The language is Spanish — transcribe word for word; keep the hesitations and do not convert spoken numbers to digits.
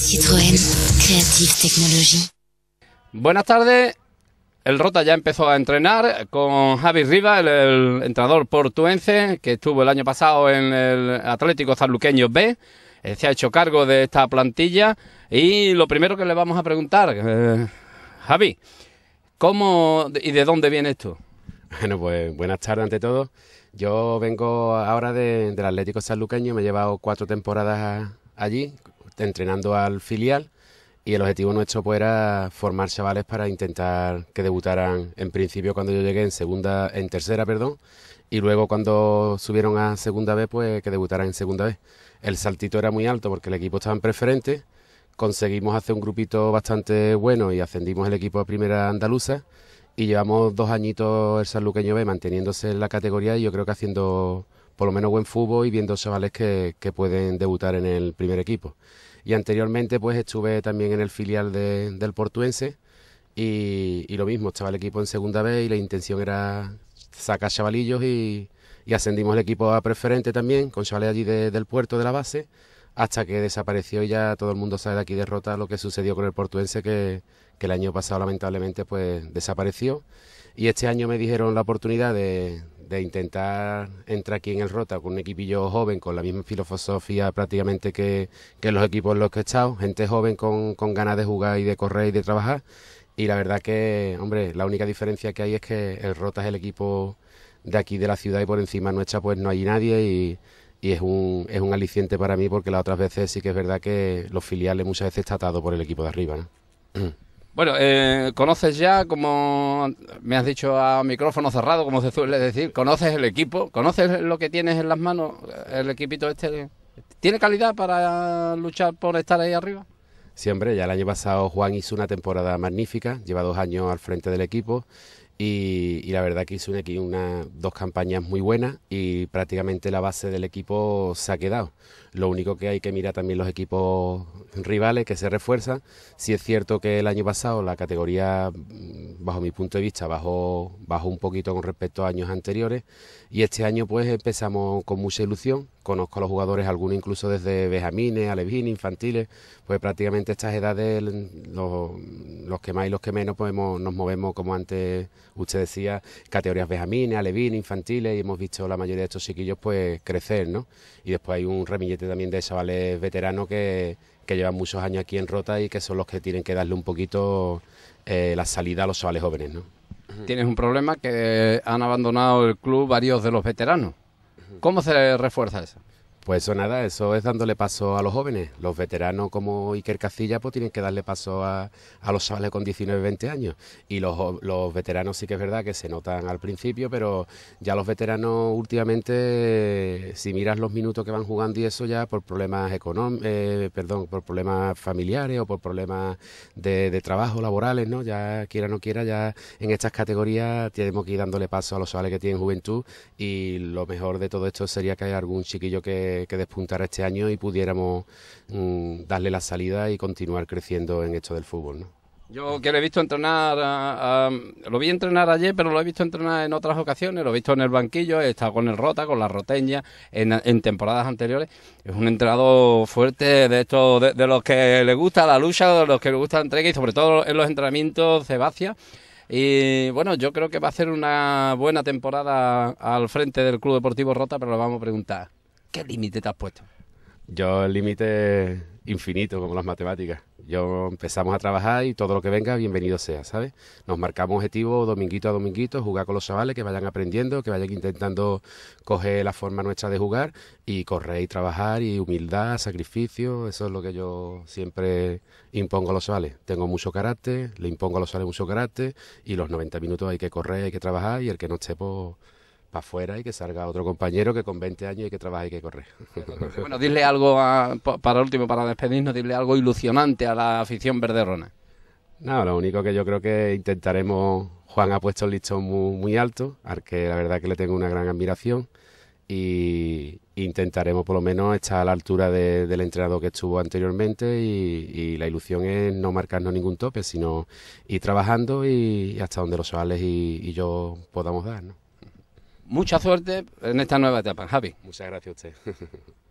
Citroën, Creative Technology. Buenas tardes. El Rota ya empezó a entrenar con Javi Rivas, el, el entrenador portuense, que estuvo el año pasado en el Atlético Sanluqueño B. Eh, se ha hecho cargo de esta plantilla. Y lo primero que le vamos a preguntar, eh, Javi, ¿cómo y de dónde viene esto? Bueno, pues buenas tardes ante todo. Yo vengo ahora de, del Atlético Sanluqueño, me he llevado cuatro temporadas allí, entrenando al filial, y el objetivo nuestro pues era formar chavales para intentar que debutaran en principio cuando yo llegué en segunda, en tercera, perdón, y luego cuando subieron a segunda vez, pues que debutaran en segunda vez. El saltito era muy alto porque el equipo estaba en preferente, conseguimos hacer un grupito bastante bueno y ascendimos el equipo a primera andaluza, y llevamos dos añitos el Sanluqueño B manteniéndose en la categoría y yo creo que haciendo por lo menos buen fútbol y viendo chavales que, que pueden debutar en el primer equipo. Y anteriormente pues estuve también en el filial de, del Portuense y, y lo mismo, estaba el equipo en segunda vez y la intención era sacar chavalillos y, y ascendimos el equipo a preferente también, con chavales allí de, del puerto de la base, hasta que desapareció y ya todo el mundo sabe de aquí de Rota lo que sucedió con el Portuense, que, que el año pasado lamentablemente pues desapareció. Y este año me dijeron la oportunidad de, de intentar entrar aquí en el Rota con un equipillo joven, con la misma filosofía prácticamente que, que los equipos en los que he estado, gente joven con, con ganas de jugar y de correr y de trabajar. Y la verdad que, hombre, la única diferencia que hay es que el Rota es el equipo de aquí de la ciudad y por encima nuestra pues no hay nadie, y, y es un, es un aliciente para mí porque las otras veces sí que es verdad que los filiales muchas veces está atado por el equipo de arriba, ¿no? Bueno, eh, conoces ya, como me has dicho a micrófono cerrado, como se suele decir, conoces el equipo, conoces lo que tienes en las manos, el equipito este, ¿tiene calidad para luchar por estar ahí arriba? Sí, hombre, ya el año pasado Juan hizo una temporada magnífica, lleva dos años al frente del equipo y, y la verdad que hizo aquí una, dos campañas muy buenas y prácticamente la base del equipo se ha quedado. Lo único que hay que mirar también los equipos rivales que se refuerzan. Sí es cierto que el año pasado la categoría, bajo mi punto de vista, bajó, bajó un poquito con respecto a años anteriores y este año pues empezamos con mucha ilusión. Conozco a los jugadores, algunos incluso desde benjamines, alevines, infantiles, pues prácticamente estas edades, los, los que más y los que menos pues hemos, nos movemos, como antes usted decía, categorías benjamines, alevines, infantiles, y hemos visto la mayoría de estos chiquillos pues crecer, ¿no? Y después hay un remillete también de chavales veteranos que, que llevan muchos años aquí en Rota y que son los que tienen que darle un poquito eh, la salida a los chavales jóvenes, ¿no? Tienes un problema, que han abandonado el club varios de los veteranos. ¿Cómo se refuerza eso? Pues eso nada, eso es dándole paso a los jóvenes. Los veteranos como Iker Casillas pues tienen que darle paso a, a los chavales con diecinueve, veinte años. Y los, los veteranos sí que es verdad que se notan al principio, pero ya los veteranos últimamente, si miras los minutos que van jugando y eso ya por problemas económicos, eh, perdón, por problemas familiares o por problemas de, de trabajo laborales, ¿no? Ya quiera o no quiera, ya en estas categorías tenemos que ir dándole paso a los chavales que tienen juventud, y lo mejor de todo esto sería que haya algún chiquillo que que despuntara este año y pudiéramos mmm, darle la salida y continuar creciendo en esto del fútbol, ¿no? Yo que lo he visto entrenar, a, a, lo vi entrenar ayer, pero lo he visto entrenar en otras ocasiones, lo he visto en el banquillo, he estado con el Rota, con la Roteña, en, en temporadas anteriores. Es un entrenador fuerte, de estos, de, de los que le gusta la lucha, de los que le gusta la entrega y sobre todo en los entrenamientos Sebastián. Y bueno, yo creo que va a ser una buena temporada al frente del Club Deportivo Rota, pero le vamos a preguntar, ¿qué límite te has puesto? Yo el límite infinito, como las matemáticas. Yo empezamos a trabajar y todo lo que venga, bienvenido sea, ¿sabes? Nos marcamos objetivos dominguito a dominguito, jugar con los chavales, que vayan aprendiendo, que vayan intentando coger la forma nuestra de jugar y correr y trabajar y humildad, sacrificio. Eso es lo que yo siempre impongo a los chavales. Tengo mucho carácter, le impongo a los chavales mucho carácter y los noventa minutos hay que correr, hay que trabajar, y el que no esté, pues, para afuera y que salga otro compañero que con veinte años hay que trabajar y que correr. Bueno, dile algo, a, para último, para despedirnos, dile algo ilusionante a la afición verderrona. No, lo único que yo creo que intentaremos, Juan ha puesto el listón muy, muy alto, al que la verdad que le tengo una gran admiración, y intentaremos por lo menos estar a la altura de, del entrenador que estuvo anteriormente, y, y la ilusión es no marcarnos ningún tope, sino ir trabajando y, y hasta donde los chavales y, y yo podamos dar, ¿no? Mucha suerte en esta nueva etapa, Javi. Muchas gracias a usted.